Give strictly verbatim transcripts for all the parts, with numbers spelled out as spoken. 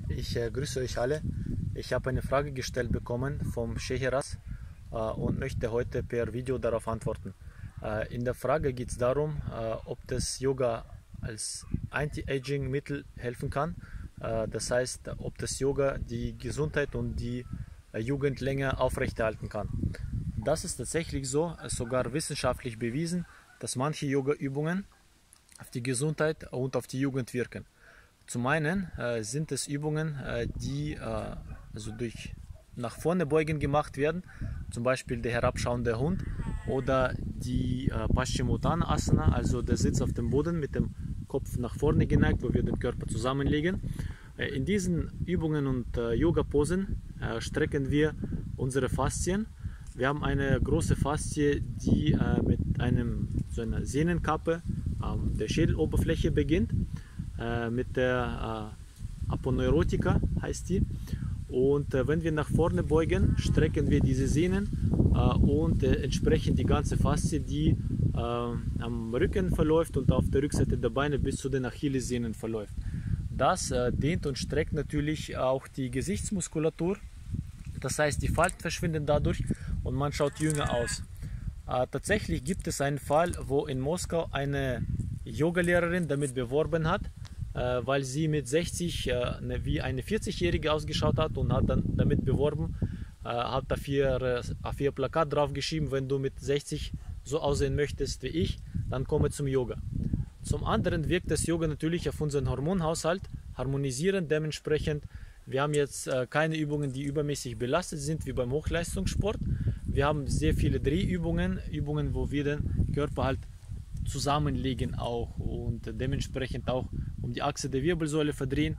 Ich äh, grüße euch alle. Ich habe eine Frage gestellt bekommen vom Scheheraz äh, und möchte heute per Video darauf antworten. Äh, in der Frage geht es darum, äh, ob das Yoga als Anti-Aging-Mittel helfen kann. Äh, das heißt, ob das Yoga die Gesundheit und die äh, Jugend länger aufrechterhalten kann. Das ist tatsächlich so, sogar wissenschaftlich bewiesen, dass manche Yoga-Übungen auf die Gesundheit und auf die Jugend wirken. Zum einen äh, sind es Übungen, äh, die äh, also durch nach vorne beugen gemacht werden, zum Beispiel der herabschauende Hund oder die äh, Paschimottanasana, Asana, also der Sitz auf dem Boden mit dem Kopf nach vorne geneigt, wo wir den Körper zusammenlegen. Äh, in diesen Übungen und äh, Yoga-Posen äh, strecken wir unsere Faszien. Wir haben eine große Faszie, die äh, mit einem, so einer Sehnenkappe an der Schädeloberfläche beginnt. Mit der äh, Aponeurotica heißt die, und äh, wenn wir nach vorne beugen, strecken wir diese Sehnen äh, und äh, entsprechend die ganze Faszie, die äh, am Rücken verläuft und auf der Rückseite der Beine bis zu den Achillessehnen verläuft. Das äh, dehnt und streckt natürlich auch die Gesichtsmuskulatur, das heißt, die Falten verschwinden dadurch und man schaut jünger aus. Äh, tatsächlich gibt es einen Fall, wo in Moskau eine Yogalehrerin damit beworben hat, äh, weil sie mit sechzig äh, ne, wie eine vierzigjährige ausgeschaut hat und hat dann damit beworben, äh, hat dafür auf ihr Plakat drauf geschrieben, wenn du mit sechzig so aussehen möchtest wie ich, dann komme zum Yoga. Zum anderen wirkt das Yoga natürlich auf unseren Hormonhaushalt harmonisierend, dementsprechend wir haben jetzt äh, keine Übungen, die übermäßig belastet sind, wie beim Hochleistungssport. Wir haben sehr viele Drehübungen, Übungen, wo wir den Körper halt zusammenlegen auch und dementsprechend auch um die Achse der Wirbelsäule verdrehen.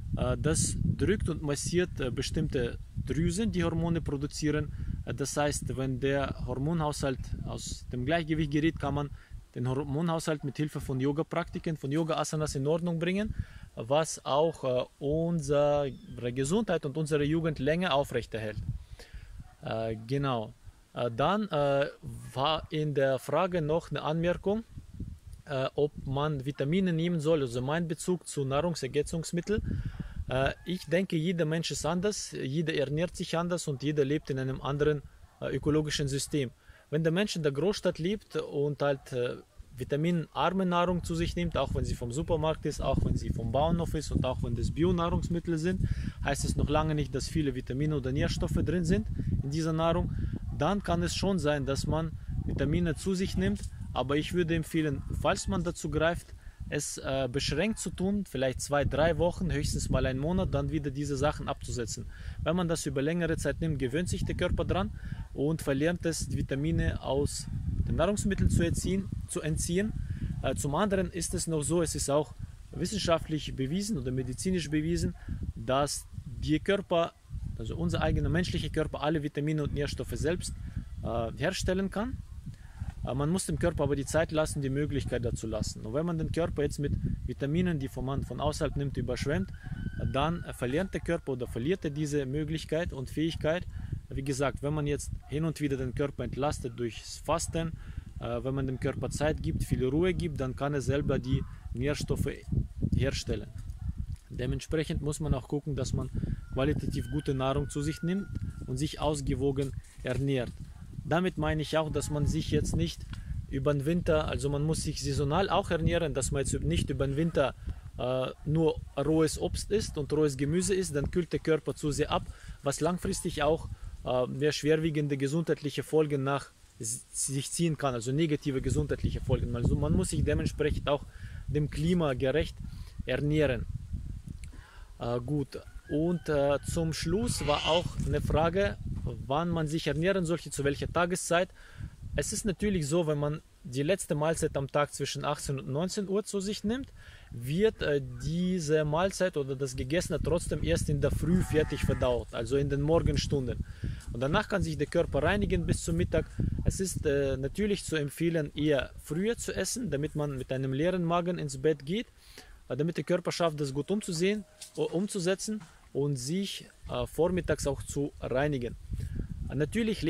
Das drückt und massiert bestimmte Drüsen, die Hormone produzieren. Das heißt, wenn der Hormonhaushalt aus dem Gleichgewicht gerät, kann man den Hormonhaushalt mit Hilfe von Yoga-Praktiken, von Yoga-Asanas in Ordnung bringen, was auch unsere Gesundheit und unsere Jugend länger aufrechterhält. Genau. Dann war in der Frage noch eine Anmerkung, Äh, ob man Vitamine nehmen soll, also mein Bezug zu Nahrungsergänzungsmitteln. Äh, ich denke, jeder Mensch ist anders, jeder ernährt sich anders und jeder lebt in einem anderen äh, ökologischen System. Wenn der Mensch in der Großstadt lebt und halt äh, vitaminarme Nahrung zu sich nimmt, auch wenn sie vom Supermarkt ist, auch wenn sie vom Bauernhof ist und auch wenn das Bio-Nahrungsmittel sind, heißt es noch lange nicht, dass viele Vitamine oder Nährstoffe drin sind in dieser Nahrung. Dann kann es schon sein, dass man Vitamine zu sich nimmt. Aber ich würde empfehlen, falls man dazu greift, es äh, beschränkt zu tun, vielleicht zwei, drei Wochen, höchstens mal einen Monat, dann wieder diese Sachen abzusetzen. Wenn man das über längere Zeit nimmt, gewöhnt sich der Körper dran und verlernt es, die Vitamine aus den Nahrungsmitteln zu entziehen. Zu entziehen. Äh, zum anderen ist es noch so, es ist auch wissenschaftlich bewiesen oder medizinisch bewiesen, dass der Körper, also unser eigener menschlicher Körper, alle Vitamine und Nährstoffe selbst äh, herstellen kann. Man muss dem Körper aber die Zeit lassen, die Möglichkeit dazu lassen. Und wenn man den Körper jetzt mit Vitaminen, die man von außerhalb nimmt, überschwemmt, dann verliert der Körper oder verliert er diese Möglichkeit und Fähigkeit. Wie gesagt, wenn man jetzt hin und wieder den Körper entlastet durchs Fasten, wenn man dem Körper Zeit gibt, viel Ruhe gibt, dann kann er selber die Nährstoffe herstellen. Dementsprechend muss man auch gucken, dass man qualitativ gute Nahrung zu sich nimmt und sich ausgewogen ernährt. Damit meine ich auch, dass man sich jetzt nicht über den Winter, also man muss sich saisonal auch ernähren, dass man jetzt nicht über den Winter äh, nur rohes Obst isst und rohes Gemüse isst, dann kühlt der Körper zu sehr ab, was langfristig auch äh, mehr schwerwiegende gesundheitliche Folgen nach sich ziehen kann, also negative gesundheitliche Folgen. Also man muss sich dementsprechend auch dem Klima gerecht ernähren. Äh, gut. Und äh, zum Schluss war auch eine Frage, wann man sich ernähren sollte, zu welcher Tageszeit. Es ist natürlich so, wenn man die letzte Mahlzeit am Tag zwischen achtzehn und neunzehn Uhr zu sich nimmt, wird äh, diese Mahlzeit oder das Gegessene trotzdem erst in der Früh fertig verdaut, also in den Morgenstunden. Und danach kann sich der Körper reinigen bis zum Mittag. Es ist äh, natürlich zu empfehlen, eher früher zu essen, damit man mit einem leeren Magen ins Bett geht, äh, damit der Körper schafft, das gut umzusehen, äh, umzusetzen und sich äh, vormittags auch zu reinigen. Äh, natürlich lebt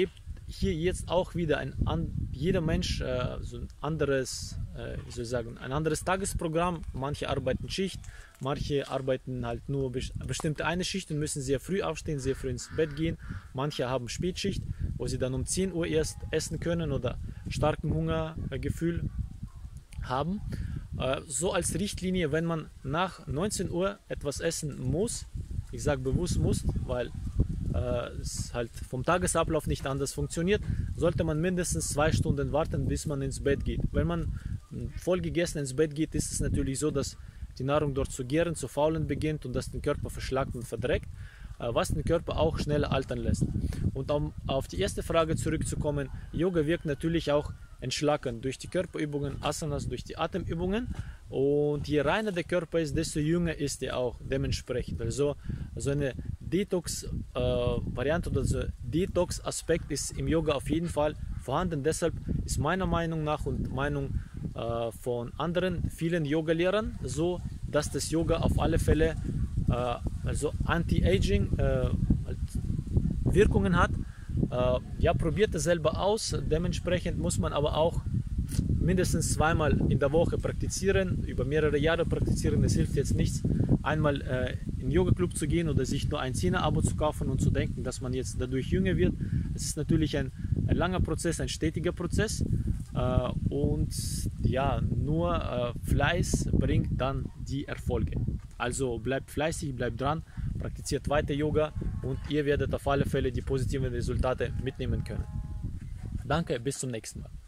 hier jetzt auch wieder ein jeder Mensch äh, so ein anderes, äh, wie soll ich sagen, ein anderes Tagesprogramm. Manche arbeiten Schicht, manche arbeiten halt nur be bestimmte eine Schicht und müssen sehr früh aufstehen, sehr früh ins Bett gehen. Manche haben Spätschicht, wo sie dann um zehn Uhr erst essen können oder starken Hungergefühl haben. Äh, so als Richtlinie, wenn man nach neunzehn Uhr etwas essen muss, ich sage bewusst muss, weil es halt vom Tagesablauf nicht anders funktioniert, sollte man mindestens zwei Stunden warten, bis man ins Bett geht. Wenn man voll gegessen ins Bett geht, ist es natürlich so, dass die Nahrung dort zu gären, zu faulen beginnt und das den Körper verschlackt und verdreckt, was den Körper auch schneller altern lässt. Und um auf die erste Frage zurückzukommen, Yoga wirkt natürlich auch entschlackend durch die Körperübungen, Asanas, durch die Atemübungen, und je reiner der Körper ist, desto jünger ist er auch dementsprechend. Also so eine Detox-Variante äh, oder so Detox-Aspekt ist im Yoga auf jeden Fall vorhanden. Deshalb ist meiner Meinung nach und Meinung äh, von anderen, vielen Yoga-Lehrern, so, dass das Yoga auf alle Fälle äh, also Anti-Aging äh, Wirkungen hat. Äh, ja, probiert es selber aus. Dementsprechend muss man aber auch mindestens zweimal in der Woche praktizieren, über mehrere Jahre praktizieren. Es hilft jetzt nichts, einmal äh, in den Yoga-Club zu gehen oder sich nur ein Zehner-Abo zu kaufen und zu denken, dass man jetzt dadurch jünger wird. Es ist natürlich ein, ein langer Prozess, ein stetiger Prozess, äh, und ja, nur äh, Fleiß bringt dann die Erfolge. Also bleibt fleißig, bleibt dran, praktiziert weiter Yoga und ihr werdet auf alle Fälle die positiven Resultate mitnehmen können. Danke, bis zum nächsten Mal.